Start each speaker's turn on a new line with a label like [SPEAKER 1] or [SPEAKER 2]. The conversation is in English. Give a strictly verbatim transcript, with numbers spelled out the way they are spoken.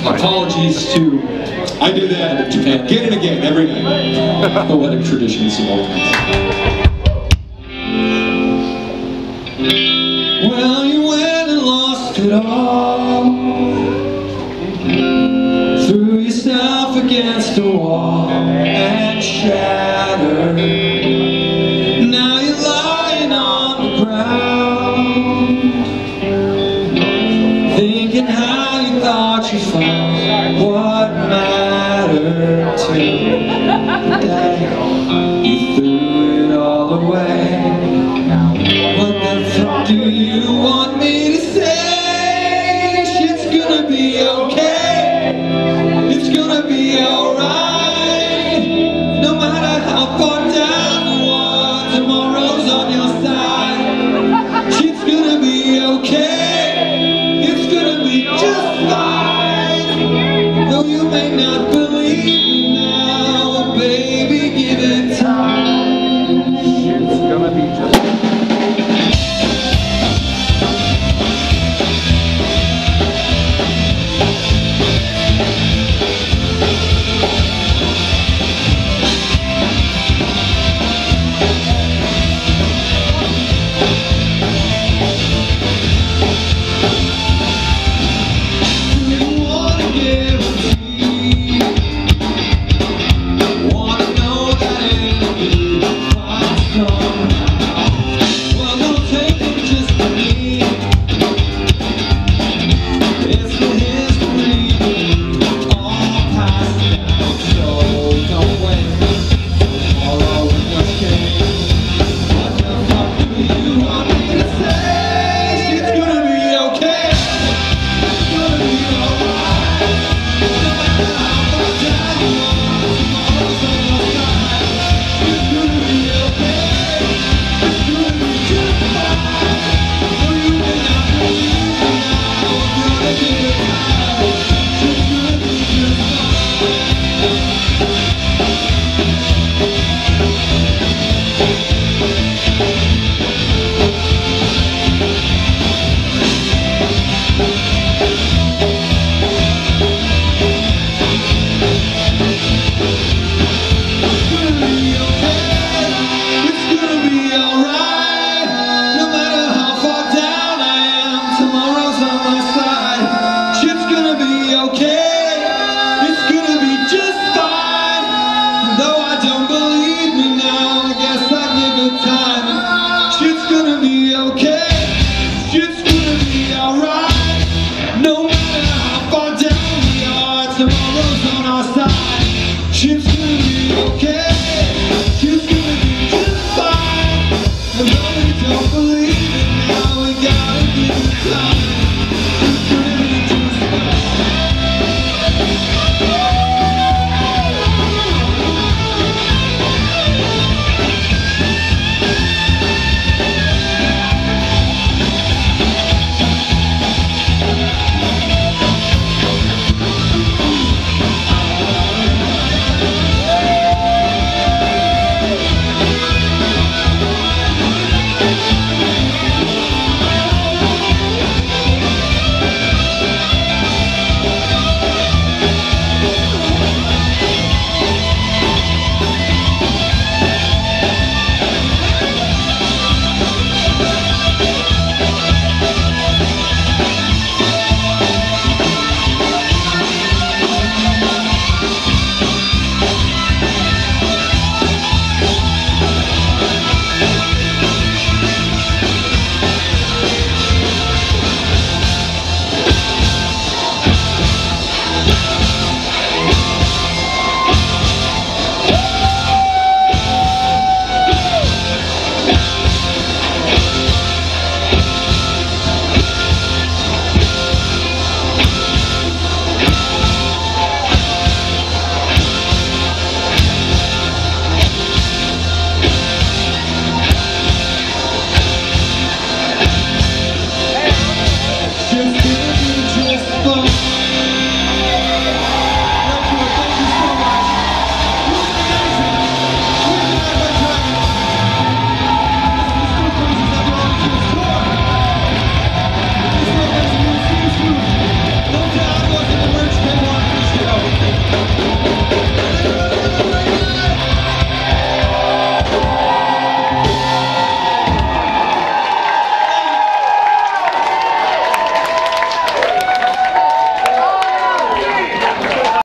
[SPEAKER 1] Apologies to, I do that in Japan again and again, every night. The wedding traditions of all kinds. Well, you went and lost it all. Threw yourself against a wall and shattered. Now you're lying on the ground, thinking how you thought you found what mattered to the day you threw it all away. What the fuck do you want me to say? Shit's gonna be okay, it's gonna be alright. No matter how far down you are, tomorrow's on your side. Shit's gonna be okay, it's gonna be just fine. Though you may not believe me now, baby, give it time. Shit's gonna be just fine. No matter how far down we are, tomorrow's on our side.